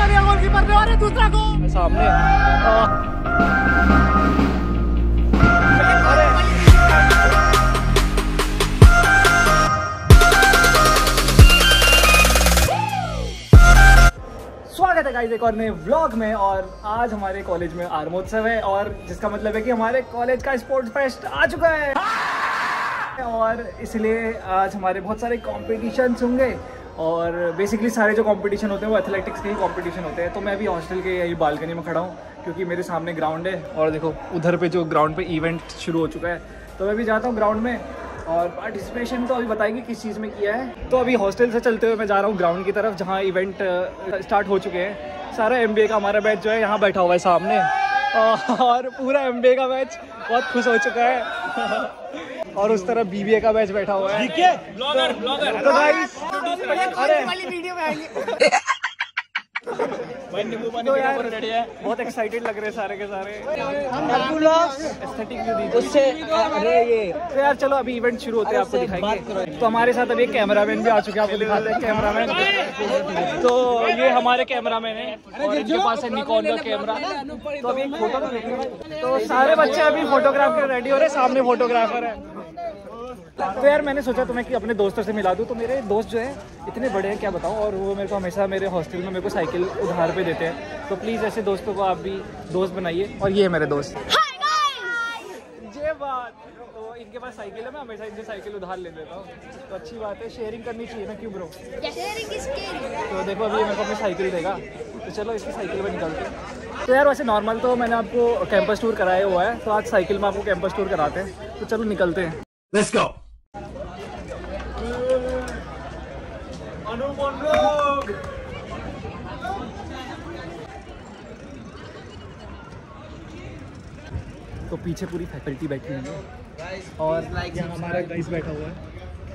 कर दिया गोलकीपर ने, और दूसरा गोल सामने। स्वागत है गाइस एक और नए व्लॉग में। और आज हमारे कॉलेज में आरमोत्सव है, और जिसका मतलब है कि हमारे कॉलेज का स्पोर्ट्स फेस्ट आ चुका है, और इसलिए आज हमारे बहुत सारे कॉम्पिटिशन्स होंगे। और बेसिकली सारे जो कंपटीशन होते हैं वो एथलेटिक्स के ही कंपटीशन होते हैं। तो मैं अभी हॉस्टल के यही बालकनी में खड़ा हूँ, क्योंकि मेरे सामने ग्राउंड है, और देखो उधर पे जो ग्राउंड पे इवेंट शुरू हो चुका है। तो मैं भी जाता हूँ ग्राउंड में, और पार्टिसिपेशन तो अभी बताएंगे किस चीज़ में किया है। तो अभी हॉस्टल से चलते हुए मैं जा रहा हूँ ग्राउंड की तरफ, जहाँ इवेंट स्टार्ट हो चुके हैं। सारा MBA का हमारा बैच जो है यहाँ बैठा हुआ है सामने, और पूरा MBA का बैच बहुत खुश हो चुका है। और उस तरफ BBA का बैच बैठा हुआ है। ब्लॉगर तो गाइस, अरे वीडियो में आएंगे तो यार बहुत एक्साइटेड लग रहे हैं सारे के सारे। एस्थेटिक व्यू दी उससे, अरे ये तो यार चलो अभी इवेंट शुरू होते हैं, आपको दिखाएंगे। तो हमारे साथ अभी एक कैमरामैन भी आ चुके हैं, आपको दिखाते हैं कैमरामैन। तो ये हमारे कैमरामैन है, और इनके पास है निकॉन का कैमरा। तो अभी एक फोटो तो सारे बच्चे अभी फोटोग्राफ के रेडी हो रहे हैं, सामने फोटोग्राफर है। तो यार मैंने सोचा तुम्हें कि अपने दोस्तों से मिला दूं। तो मेरे दोस्त जो है इतने बड़े हैं क्या बताऊं, और वो मेरे को हमेशा मेरे हॉस्टल में मेरे को साइकिल उधार पे देते हैं। तो प्लीज़ ऐसे दोस्तों को आप भी दोस्त बनाइए। और ये है मेरे दोस्त, ये बात। तो इनके पास साइकिल है, मैं हमेशा इनसे साइकिल उधार ले लेता हूँ। तो अच्छी बात है, शेयरिंग करनी चाहिए ना, क्यों ब्रो? तो देखो अभी मेरे को अपनी साइकिल देगा, तो चलो इसकी साइकिल पर निकलते हैं। तो यार वैसे नॉर्मल तो मैंने आपको कैंपस टूर कराया हुआ है, तो आज साइकिल में आपको कैंपस टूर कराते हैं। तो चलो निकलते हैं, लेट्स गो। तो पीछे पूरी फैकल्टी बैठी हुई है, और यहाँ हमारा गाइस बैठा हुआ है।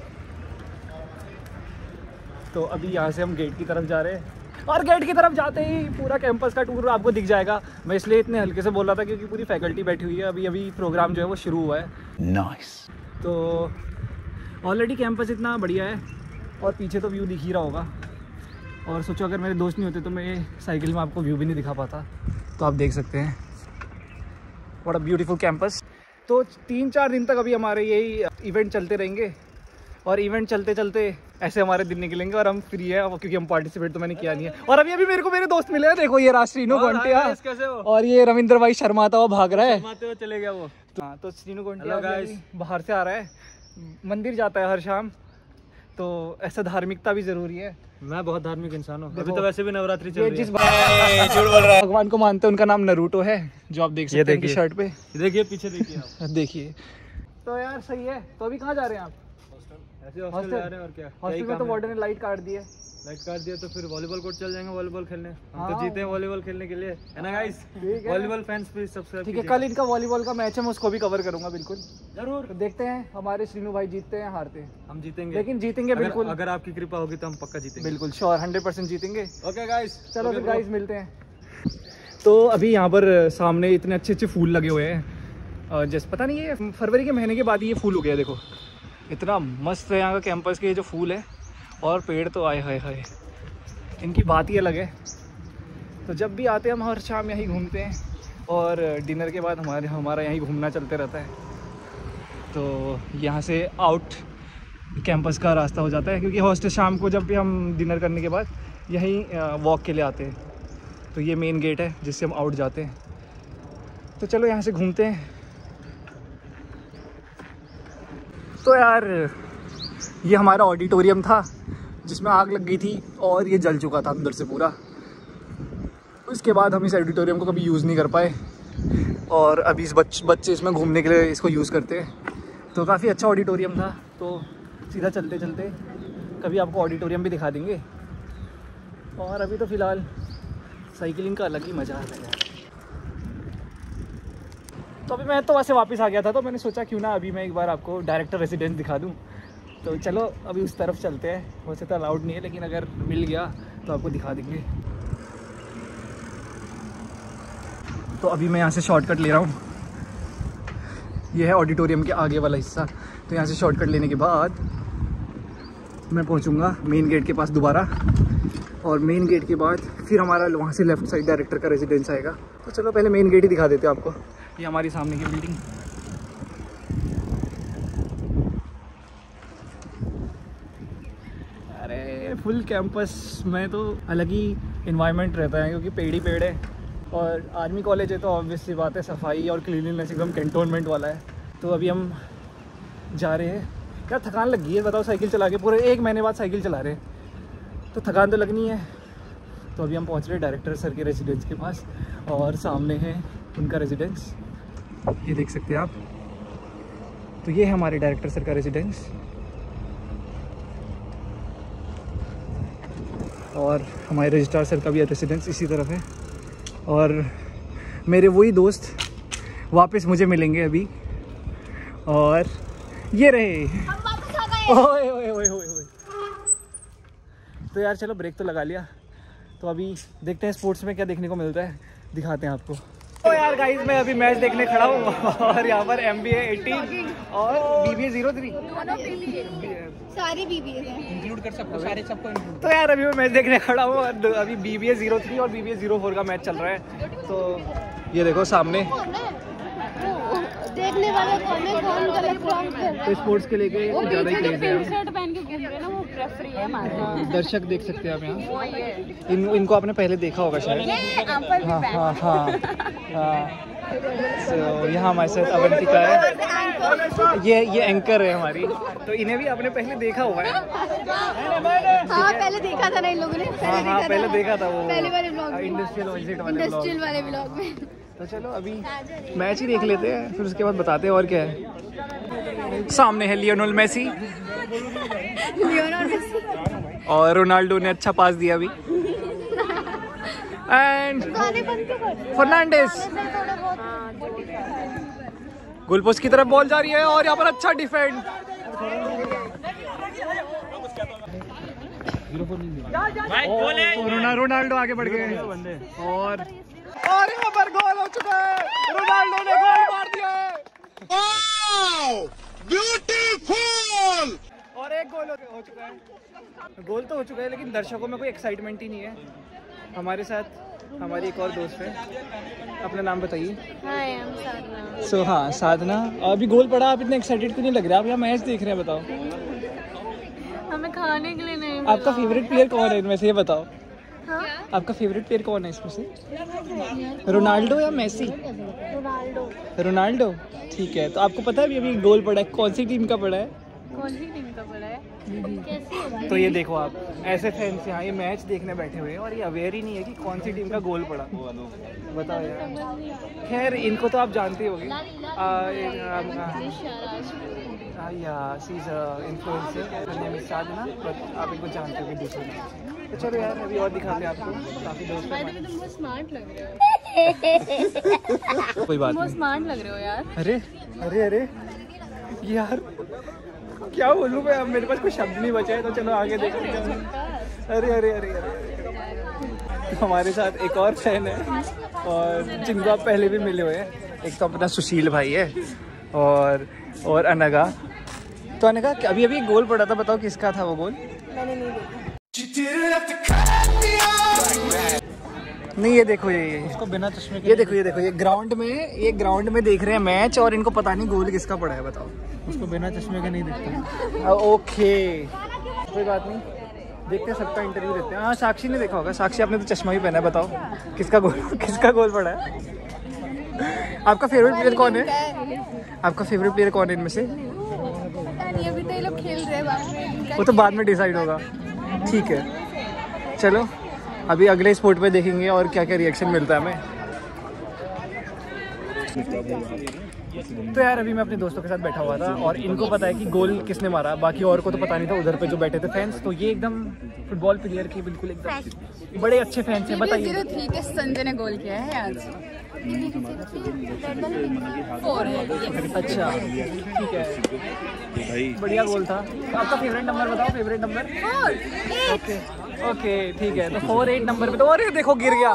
तो अभी यहाँ से हम गेट की तरफ जा रहे हैं, और गेट की तरफ जाते ही पूरा कैंपस का टूर आपको दिख जाएगा। मैं इसलिए इतने हल्के से बोल रहा था क्योंकि पूरी फैकल्टी बैठी हुई है। अभी प्रोग्राम जो है वो शुरू हुआ है। नाइस। तो ऑलरेडी कैंपस इतना बढ़िया है, और पीछे तो व्यू दिख ही रहा होगा। और सोचो अगर मेरे दोस्त नहीं होते तो मैं साइकिल में आपको व्यू भी नहीं दिखा पाता। तो आप देख सकते हैं व्हाट अ ब्यूटीफुल कैंपस। तो 3-4 दिन तक अभी हमारे यही इवेंट चलते रहेंगे, और इवेंट चलते चलते ऐसे हमारे दिन निकलेंगे, और हम फ्री है क्योंकि हम पार्टिसिपेट तो मैंने किया नहीं है। और अभी मेरे को मेरे दोस्त मिले हैं, देखो ये श्रीनु गोंटिया, और ये रविंद्र भाई शर्माता हुआ भाग रहा है, चले गया वो। हाँ, तो श्रीनु गोंटिया बाहर से आ रहा है, मंदिर जाता है हर शाम। तो ऐसा धार्मिकता भी जरूरी है। मैं बहुत धार्मिक इंसान हूँ। अभी तो वैसे भी नवरात्रि चल रही है। झूठ बोल रहा है। भगवान को मानते हैं, उनका नाम नरूटो है, जो आप देख सकते हैं इनकी शर्ट पे। देखिए पीछे, देखिए देखिए। तो यार सही है। तो अभी कहाँ जा रहे हैं आप? हॉस्टल जा रहे हैं। और क्या, हॉस्टल में तो वार्डन ने लाइट काट दिया। तो फिर वॉलीबॉल कोर्ट चल जाएंगे वॉलीबॉल खेलने। हम तो जीते हैं वॉलीबॉल खेलने के लिए, है ना guys? Volleyball fans please subscribe. ठीक है, कल इनका वॉलीबॉल का मैच है, मैं उसको भी कवर करूंगा बिल्कुल, जरूर। तो देखते हैं हमारे श्रीनु भाई जीतते हैं हारते हैं। हम जीतेंगे, लेकिन जीतेंगे बिल्कुल। अगर आपकी कृपा होगी तो हम पक्का जीतेंगे, बिल्कुल श्योर, 100% जीतेंगे। ओके गाइस, चलो फिर गाइस मिलते हैं। तो अभी यहाँ पर सामने इतने अच्छे अच्छे फूल लगे हुए हैं, जैसे पता नहीं है फरवरी के महीने के बाद ये फूल हो गया। देखो इतना मस्त है यहाँ का कैंपस के जो फूल है, और पेड़ तो आए हाय, इनकी बात ही अलग है। तो जब भी आते हैं हम हर शाम यहीं घूमते हैं, और डिनर के बाद हमारा यहीं घूमना चलते रहता है। तो यहाँ से आउट कैंपस का रास्ता हो जाता है, क्योंकि हॉस्टल शाम को जब भी हम डिनर करने के बाद यहीं वॉक के लिए आते हैं। तो ये मेन गेट है जिससे हम आउट जाते हैं। तो चलो यहाँ से घूमते हैं। तो यार ये हमारा ऑडिटोरियम था जिसमें आग लग गई थी, और ये जल चुका था अंदर से पूरा। उसके बाद हम इस ऑडिटोरियम को कभी यूज़ नहीं कर पाए, और अभी इस बच्चे इसमें घूमने के लिए इसको यूज़ करते हैं। तो काफ़ी अच्छा ऑडिटोरियम था। तो सीधा चलते चलते कभी आपको ऑडिटोरियम भी दिखा देंगे। और अभी तो फ़िलहाल साइकिलिंग का अलग ही मज़ा आ रहा है। तो अभी मैं तो वैसे वापस आ गया था, तो मैंने सोचा क्यों ना अभी मैं एक बार आपको डायरेक्टर रेसिडेंस दिखा दूँ। तो चलो अभी उस तरफ चलते हैं। वैसे तो अलाउड नहीं है, लेकिन अगर मिल गया तो आपको दिखा देंगे। तो अभी मैं यहाँ से शॉर्टकट ले रहा हूँ। ये है ऑडिटोरियम के आगे वाला हिस्सा। तो यहाँ से शॉर्टकट लेने के बाद मैं पहुँचूँगा मेन गेट के पास दोबारा। और मेन गेट के बाद फिर हमारा वहाँ से लेफ्ट साइड डायरेक्टर का रेजिडेंस आएगा। तो चलो पहले मेन गेट ही दिखा देते हैं आपको। ये हमारी सामने की बिल्डिंग। अरे फुल कैंपस में तो अलग ही इन्वायरमेंट रहता है क्योंकि पेड़ ही पेड़ है और आर्मी कॉलेज है तो ऑब्वियसली बात है, सफाई और क्लीनलीनेस एकदम कैंटोनमेंट वाला है। तो अभी हम जा रहे हैं। क्या थकान लग गई है बताओ, साइकिल चला के पूरे 1 महीने बाद साइकिल चला रहे हैं तो थकान तो लगनी है। तो अभी हम पहुंच रहे हैं डायरेक्टर सर के रेजिडेंस के पास और सामने है उनका रेजिडेंस, ये देख सकते हैं आप। तो ये है हमारे डायरेक्टर सर का रेजिडेंस और हमारे रजिस्ट्रार सर का भी रेजिडेंस इसी तरफ है। और मेरे वही दोस्त वापस मुझे मिलेंगे अभी और ये रहे। ओए ओए ओए ओए। तो यार चलो ब्रेक तो लगा लिया, तो अभी देखते हैं स्पोर्ट्स में क्या देखने को मिलता है, दिखाते हैं आपको। तो यार गाइस मैं अभी मैच देखने खड़ा हूँ और यहाँ पर MBA 18 और BBA 03 सारी BBA इंक्लूड कर सकते हो, सारे सबको इंक्लूड। तो यार अभी मैं मैच देखने खड़ा हूँ और अभी BBA 03 और BBA 04 का मैच चल रहा है। तो ये देखो सामने देखने वाले कौन है, कौन गलत काम कर रहा है। तो स्पोर्ट्स के लेके ज़्यादा ही क्रेज है। शर्ट पहन के घूम रहे हैं ना, वो रेफरी है हमारे। दर्शक देख सकते हैं आप यहाँ। इनको आपने पहले देखा होगा शायद। हाँ हाँ हाँ हाँ। तो यहाँ हमारे साथ अवंतिका है, ये एंकर है हमारी, तो इन्हें भी आपने पहले देखा हुआ है। हाँ पहले देखा था ना इन लोगों ने। हाँ पहले देखा था वो पहले वाले ब्लॉग में, इंडस्ट्रियल वाले ब्लॉग में। तो चलो अभी मैच ही देख लेते हैं फिर उसके बाद बताते हैं और क्या है। सामने है लियोनेल मेसी और रोनाल्डो ने अच्छा पास दिया अभी एंड फर्नांडिस गोल पोस्ट की तरफ बॉल जा रही है और यहाँ पर अच्छा डिफेंड। रोनाल्डो आगे बढ़ गए और यहाँ पर गोल हो चुका है, रोनाल्डो ने गोल मार दिया है। ब्यूटीफुल। और एक गोल हो चुका है। गोल तो हो चुका है लेकिन दर्शकों में कोई एक्साइटमेंट ही नहीं है। हमारे साथ हमारी एक और दोस्त है, अपना नाम बताइए। सो हाँ साधना, अभी गोल पड़ा, आप इतने एक्साइटेड क्यों नहीं लग रहे? आप यहाँ मैच देख रहे हैं, बताओ। हमें खाने के लिए नहीं। आपका फेवरेट प्लेयर कौन है इनमें से, ये बताओ। हाँ? आपका फेवरेट प्लेयर कौन है इसमें से, रोनाल्डो या मेसी? रोनाल्डो। ठीक है, तो आपको पता है अभी गोल पड़ा है, कौन सी टीम का पड़ा है? कौन सी टीम का पड़ा है? तो ये देखो आप, ऐसे फैंस यहाँ ये मैच देखने बैठे हुए हैं और ये अवेयर ही नहीं है कि कौन सी टीम का गोल पड़ा। बताओ यार। खैर इनको तो आप जानते होंगे, साधना, आप इनको जानते होंगे दूसरे। तो चलो यार अभी और दिखाते हैं आपको, काफी दोस्त हैं। तुम बहुत स्मार्ट लग रहे हो। कोई बात नहीं, स्मार्ट लग रहे हो यार। अरे अरे अरे यार क्या बोलूँ मैं, अब मेरे पास कोई शब्द नहीं बचा है, तो चलो आगे देखते हैं। अरे अरे अरे अरे हमारे साथ एक और फैन है और जिनको आप पहले भी मिले हुए हैं। एक तो अपना सुशील भाई है और अनगा। तो अनगा अभी अभी गोल पड़ा था, बताओ किसका था वो गोल? मैंने नहीं देखा। नहीं ये देखो, ये उसको बिना चश्मे के, ये देखो ये ग्राउंड में देख रहे हैं मैच और इनको पता नहीं गोल किसका पड़ा है, बताओ। उसको बिना चश्मे के नहीं दिखता। ओके कोई बात नहीं, देखते सबका इंटरव्यू देते हैं। हाँ साक्षी ने देखा होगा, साक्षी आपने तो चश्मा भी पहना है, बताओ किसका गोल पड़ा है? आपका फेवरेट प्लेयर कौन है? आपका फेवरेट प्लेयर कौन है इनमें से? अभी तो ये लोग खेल रहे हैं, वो तो बाद में डिसाइड होगा। ठीक है चलो अभी अगले स्पोर्ट पे देखेंगे और क्या क्या रिएक्शन मिलता है हमें। तो यार अभी मैं अपने दोस्तों के साथ बैठा हुआ था और इनको पता है कि गोल किसने मारा, बाकी और को तो पता नहीं था उधर पे जो बैठे थे फैंस। तो ये एकदम फुटबॉल प्लेयर की बिल्कुल एकदम बड़े अच्छे फैंस हैं। बताइए। 03 के संजय ने गोल किया है आज। अच्छा ठीक है, बढ़िया गोल था। तो आपका फेवरेट नंबर बताओ, फेवरेट नंबर? ओके ठीक है, तो 4-8 नंबर पे तो, अरे देखो गिर गया।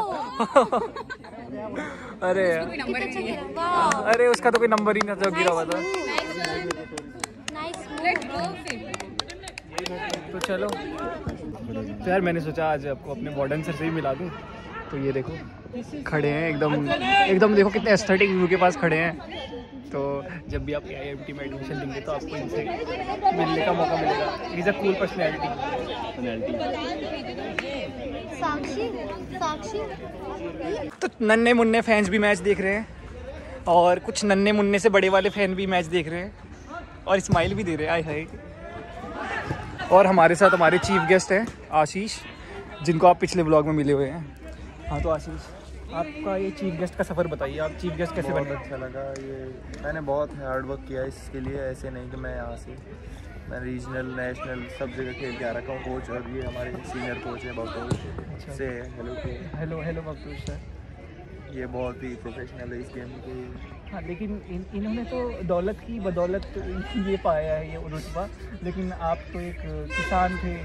अरे उसका तो कोई नंबर ही नहीं था, गिरा हुआ था। तो चलो तो यार मैंने सोचा आज आपको अपने वार्डन सर से ही मिला दूँ। तो ये देखो खड़े हैं एकदम देखो कितने एस्थेटिक व्यू के पास खड़े हैं। तो जब भी आप IIMT में एडमिशन लेंगे तो आपको इनसे मिलने का मौका मिलेगा। Is a cool personality. तो नन्हे मुन्ने फैंस भी मैच देख रहे हैं और कुछ नन्हे मुन्ने से बड़े वाले फैन भी मैच देख रहे हैं और स्माइल भी दे रहे हैं। आए हाय। और हमारे साथ हमारे चीफ गेस्ट हैं आशीष, जिनको आप पिछले ब्लॉग में मिले हुए हैं। हाँ तो आशीष, आपका ये चीफ गेस्ट का सफ़र बताइए, आप चीफ गेस्ट कैसे बने? अच्छा लगा ये, मैंने बहुत हार्ड वर्क किया इसके लिए। ऐसे नहीं कि मैं यहाँ से, मैं रीजनल नेशनल सब जगह खेल के आ रखा हूँ। कोच और ये हमारे सीनियर कोच है बकतूश से हेलो बकतूश सर। ये बहुत ही प्रोफेशनल है इस गेम के। हाँ लेकिन इन्होंने तो दौलत की बदौलत ये पाया है ये रुतबा, लेकिन आप तो एक किसान थे।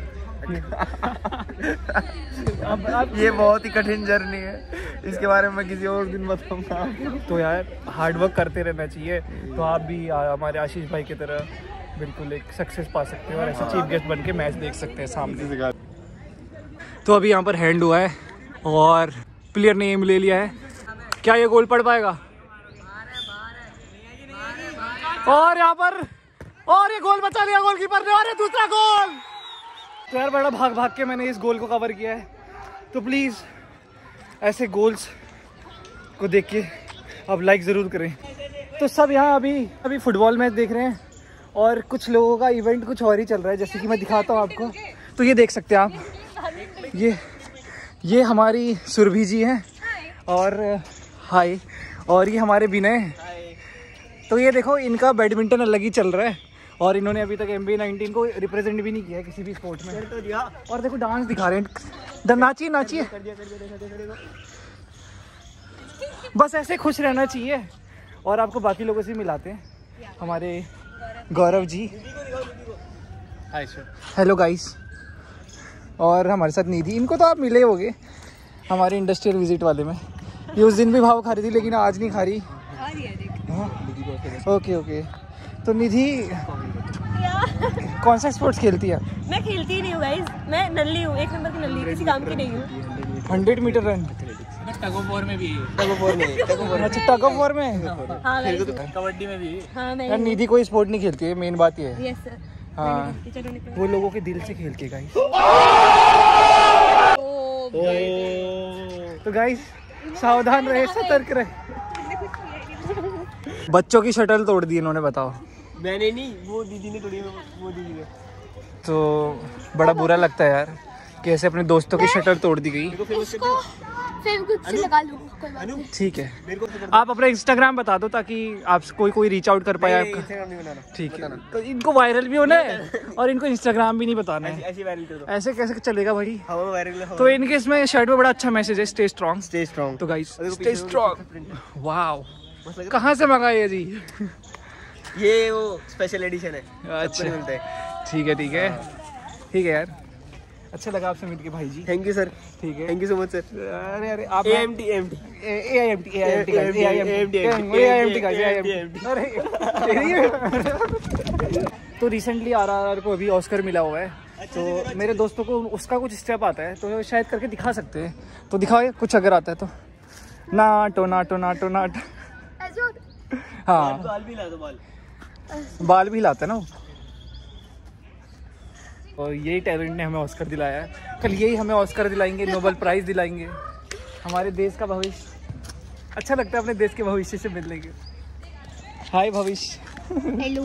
अब ये बहुत ही कठिन जर्नी है, इसके बारे में मैं किसी और दिन बताऊंगा। तो यार हार्ड वर्क करते रहना चाहिए, तो आप भी हमारे आशीष भाई की तरह बिल्कुल एक सक्सेस पा सकते हो और ऐसे चीफ गेस्ट बन के मैच देख सकते हैं सामने। तो अभी यहाँ पर हैंड हुआ है और प्लेयर ने एम ले लिया है। क्या ये गोल पड़ पाएगा? और यहाँ पर और ये गोल बचा लिया गोलकीपर ने, और ये दूसरा गोल। तो यार बड़ा भाग भाग के मैंने इस गोल को कवर किया है। तो प्लीज़ ऐसे गोल्स को देख के आप लाइक ज़रूर करें। तो सब यहाँ अभी फुटबॉल मैच देख रहे हैं और कुछ लोगों का इवेंट कुछ और ही चल रहा है, जैसे कि मैं दिखाता हूँ आपको। तो ये देख सकते हैं आप, ये हमारी सुरभि जी हैं और हाय, और ये हमारे विनय हैं। तो ये देखो इनका बैडमिंटन अलग ही चल रहा है और इन्होंने अभी तक MB19 को रिप्रेजेंट भी नहीं किया है किसी भी स्पोर्ट में। और देखो डांस दिखा रहे हैं, नाचिए। बस ऐसे खुश रहना चाहिए। और आपको बाकी लोगों से मिलाते हैं, हमारे Gaurav ji. Hi sir. Hello guys. और हमारे साथ निधि, इनको तो आप मिले होंगे हमारे इंडस्ट्रियल विजिट वाले में। ये उस दिन भी भाव खा रही थी लेकिन आज नहीं खा रही। ओके। तो निधि कौन सा स्पोर्ट्स खेलती है? मैं खेलती ही नहीं हूँ गाइस, मैं नल्ली हूँ, एक नंबर की नल्ली, किसी काम की नहीं हूँ। 100 metre run tug of war में भी है। अच्छा टग ऑफ वॉर में। हाँ कबड्डी में भी। हाँ मैं यार निधि कोई स्पोर्ट नहीं खेलती है, मेन बात ये है। Yes sir. हाँ वो लोगों के दिल से खेलती है गाइस। तो गाइस सावधान रहे, सतर्क रहे। बच्चों की शटल तोड़ दी इन्होंने, बताओ। मैंने नहीं, वो दीदी ने तोड़ी, वो दीदी ने। तो बड़ा बुरा लगता है यार कि ऐसे अपने दोस्तों की शटल तोड़ दी गई। ठीक है, आप अपना इंस्टाग्राम बता दो ताकि आप कोई रीच आउट कर पाए आपका। ठीक है, तो इनको वायरल भी होना है और इनको इंस्टाग्राम भी नहीं बताना है। ऐसे कैसे चलेगा भाई? तो इनके इसमें शर्ट में बड़ा अच्छा मैसेज है, स्टे स्ट्रॉन्ग। तो गाइस स्टे स्ट्रॉन्ग। वाओ, कहाँ से मंगाया जी? ये वो स्पेशल एडिशन है। अच्छा ठीक है यार, अच्छा लगा आपसे मिलके भाई जी। Thank you sir. ठीक है, thank you so much sir. अरे आप AIMT तो रिसेंटली RRR को अभी ऑस्कर मिला हुआ है, तो मेरे दोस्तों को उसका कुछ स्टेप आता है तो शायद करके दिखा सकते हैं। तो दिखाओ कुछ अगर आता है तो। नाट। हाँ बाल भी हिलाता है ना। और यही टैलेंट ने हमें ऑस्कर दिलाया है, कल यही हमें ऑस्कर दिलाएंगे, नोबेल प्राइज़ दिलाएंगे। हमारे देश का भविष्य, अच्छा लगता है अपने देश के भविष्य से मिलने के। हाय भविष्य। हेलो।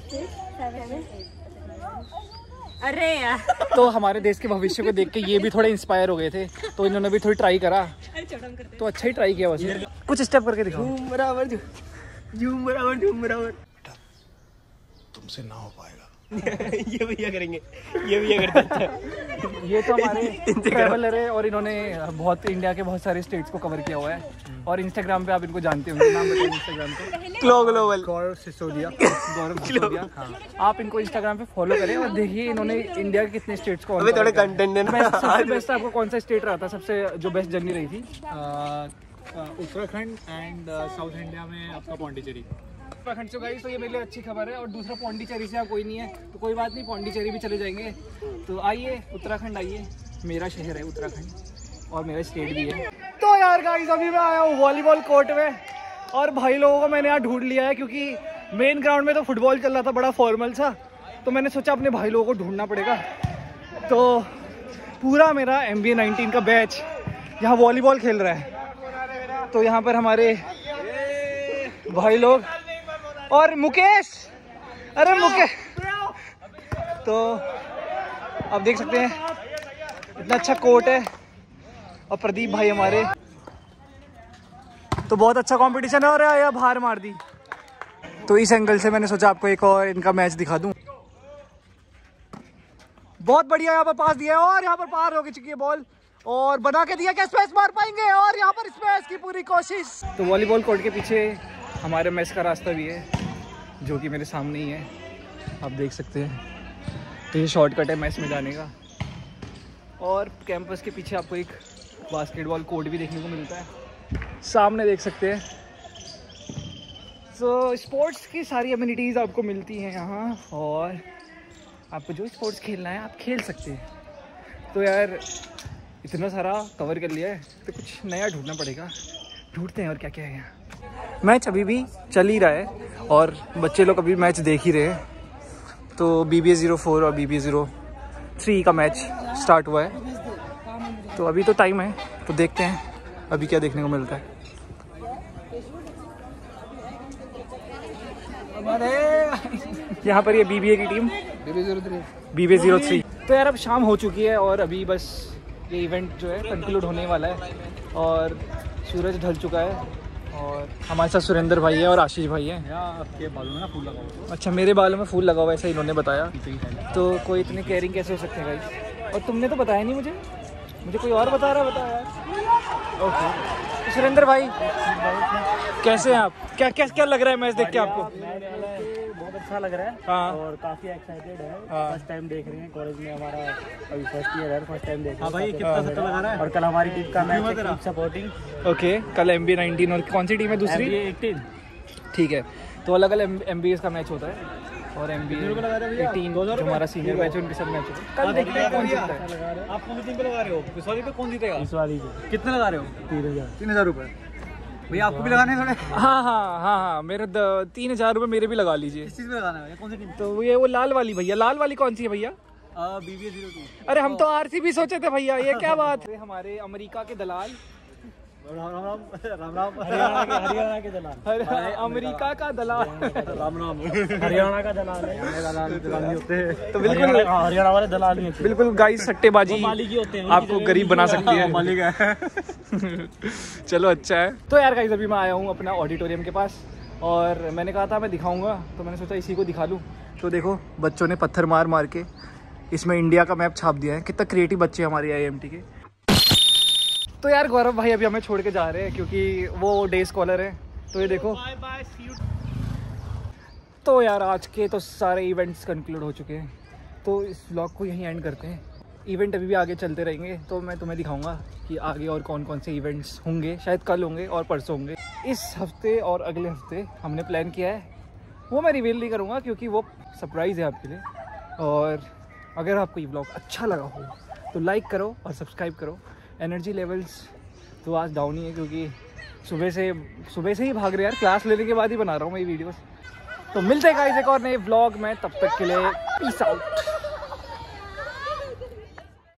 अरे यार, तो हमारे देश के भविष्य को देख के ये भी थोड़े इंस्पायर हो गए थे, तो इन्होंने भी थोड़ी ट्राई करा, तो अच्छा ही ट्राई किया। बस कुछ स्टेप करके दिखाओ। झूम बराबर। तुमसे ना हो पाएगा। ये भैया करेंगे, ये भैया करते हैं। ये तो हमारे ट्रैवलर है और इन्होंने बहुत इंडिया के बहुत सारे स्टेट्स को कवर किया हुआ है। और इंस्टाग्राम पे आप इनको जानते होंगे, नाम बताइए इंस्टाग्राम पे। ग्लोबल गौरव सिसोदिया। हाँ, आप इनको इंस्टाग्राम पे फॉलो करें और देखिए इन्होंने इंडिया के कितने स्टेट्स को। अभी थोड़े कंटेंट है ना। सबसे बेस्ट आपको कौन सा स्टेट रहा था, सबसे जो बेस्ट जर्नी रही थी? उत्तराखंड एंड साउथ इंडिया में आपका पौंडीचेरी। उत्तराखंड से गाइस, तो ये मेरे लिए अच्छी खबर है। और दूसरा पौंडीचेरी से यहाँ कोई नहीं है, तो कोई बात नहीं, पौंडीचेरी भी चले जाएंगे। तो आइए उत्तराखंड आइए, मेरा शहर है उत्तराखंड और मेरा स्टेट भी है। तो यार गाइस अभी मैं आया हूँ वॉलीबॉल कोर्ट में और भाई लोगों को मैंने यहाँ ढूंढ लिया है, क्योंकि मेन ग्राउंड में तो फुटबॉल चल रहा था बड़ा फॉर्मल सा, तो मैंने सोचा अपने भाई लोगों को ढूंढना पड़ेगा। तो पूरा मेरा MBA 19 का बैच यहाँ वॉलीबॉल खेल रहा है। तो यहाँ पर हमारे भाई लोग और मुकेश, अरे मुकेश, तो आप देख सकते हैं इतना अच्छा कोर्ट है। और प्रदीप भाई हमारे, तो बहुत अच्छा कंपटीशन है। और यार बाहर मार दी। तो इस एंगल से मैंने सोचा आपको एक और इनका मैच दिखा दूं। बहुत बढ़िया यहाँ पर पास दिया है और यहाँ पर पार हो चुकी है बॉल और बना के दिया, क्या स्पेस मार पाएंगे? और यहाँ पर स्पेस की पूरी कोशिश। तो वॉलीबॉल कोर्ट के पीछे हमारे मेस का रास्ता भी है, जो कि मेरे सामने ही है, आप देख सकते हैं। तो ये शॉर्टकट है मेस में जाने का। और कैंपस के पीछे आपको एक बास्केटबॉल कोर्ट भी देखने को मिलता है, सामने देख सकते हैं। तो स्पोर्ट्स की सारी अम्यूनिटीज़ आपको मिलती हैं यहाँ, और आपको जो स्पोर्ट्स खेलना है आप खेल सकते हैं। तो यार इतना सारा कवर कर लिया है, तो कुछ नया ढूंढना पड़ेगा, ढूंढते हैं और क्या क्या है यहाँ। मैच अभी भी चल ही रहा है और बच्चे लोग अभी मैच देख ही रहे हैं। तो BBA 04 और BBA 03 का मैच स्टार्ट हुआ है, तो अभी तो टाइम है, तो देखते हैं अभी क्या देखने को मिलता है। यहाँ पर ये BBA की टीम BBA 03। तो यार अब शाम हो चुकी है और अभी बस ये इवेंट जो है कंक्लूड होने वाला है और सूरज ढल चुका है। और हमारे साथ सुरेंद्र भाई है और आशीष भाई है। आपके बालों में ना फूल लगा हुआ है। अच्छा, मेरे बालों में फूल लगा हुआ है, ऐसा इन्होंने बताया। तो कोई इतने केयरिंग कैसे हो सकते हैं गाइस? और तुमने तो बताया नहीं मुझे कोई और बता रहा है, बता यार। ओके, तो सुरेंद्र भाई कैसे हैं आप? क्या क्या क्या लग रहा है मैच देख के आपको? बहुत अच्छा लग रहा है। हाँ। और काफी एक्साइटेड है। हाँ। फर्स्ट टाइम देख रहे हैं कॉलेज में, हमारा अभी फर्स्ट ईयर है, फर्स्ट टाइम देख रहे हैं। भाई कितना सट्टा लगा रहा है? और कल हमारी टीम का मैच है, सपोर्टिंग। ओके, कल MBA 19 और कौन सी टीम है दूसरी? MBA 18। ठीक है, तो अलग अलग MBAs का मैच होता है और MBA 18 जो हमारा सीनियर बैच है उनके सब मैच होता है। कल देखते हैं कौन जीतता है। आप कौन सी टीम पे लगा रहे हो? इस वाली पे कौन जीतेगा? इस वाली पे। कितने लगा रहे हो? 3000 रुपए। भैया आपको भी लगाने हैं थोड़े? हाँ, मेरे 3000 रुपये मेरे भी लगा लीजिए। किस चीज में लगाना है? कौन सी टीम? तो ये वो लाल वाली भैया, लाल वाली कौन सी है भैया? BBA 02। अरे हम तो RCB सोचे थे भैया, ये क्या बात है? हमारे अमेरिका के दलाल, राम हरियाणा के दलाल, अमेरिका का दलाल, राम हरियाणा का दलाल है। दलाल नहीं होते तो बिल्कुल हरियाणा वाले दलाल नहीं होते। बिल्कुल गाइस, सट्टेबाजी मालिक ही होते हैं, आपको गरीब बना सकती है। मालिक है। चलो अच्छा है। तो यार गाइस अभी मैं आया हूँ अपना ऑडिटोरियम के पास और मैंने कहा था मैं दिखाऊंगा, तो मैंने सोचा इसी को दिखा लूँ। तो देखो बच्चों ने पत्थर मार मार के इसमें इंडिया का मैप छाप दिया है। कितना क्रिएटिव बच्चे हमारे IIMT के। तो यार गौरव भाई अभी हमें छोड़ के जा रहे हैं क्योंकि वो डे स्कॉलर है। तो ये देखो, तो यार आज के तो सारे इवेंट्स कंक्लूड हो चुके हैं, तो इस व्लॉग को यहीं एंड करते हैं। इवेंट अभी भी आगे चलते रहेंगे, तो मैं तुम्हें दिखाऊंगा कि आगे और कौन कौन से इवेंट्स होंगे। शायद कल होंगे और परसों होंगे। इस हफ्ते और अगले हफ्ते हमने प्लान किया है, वो मैं रिवील नहीं करूँगा क्योंकि वो सरप्राइज़ है आपके लिए। और अगर आपको ये व्लॉग अच्छा लगा हो तो लाइक करो और सब्सक्राइब करो। एनर्जी लेवल्स तो आज डाउन ही है क्योंकि सुबह से ही भाग रहे यार, क्लास लेने के बाद ही बना रहा हूँ मैं ये वीडियोस। तो मिलते हैं गाइस एक और नए व्लॉग में, तब तक के लिए पीस आउट।